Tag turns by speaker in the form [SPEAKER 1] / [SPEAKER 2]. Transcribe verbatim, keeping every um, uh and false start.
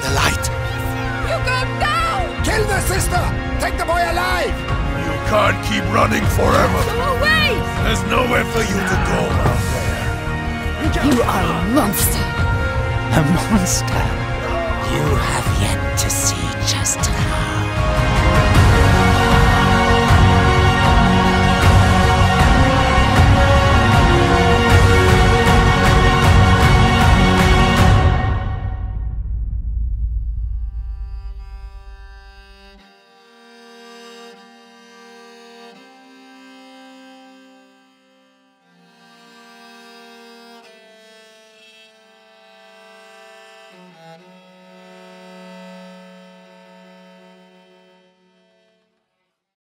[SPEAKER 1] the light.
[SPEAKER 2] You go down!
[SPEAKER 3] Kill the sister! Take the boy alive!
[SPEAKER 4] You can't keep running forever.
[SPEAKER 2] Go away!
[SPEAKER 4] There's nowhere for you to go out there.
[SPEAKER 2] You are a monster.
[SPEAKER 1] A monster. You have yet to see just how.
[SPEAKER 2] Thank you.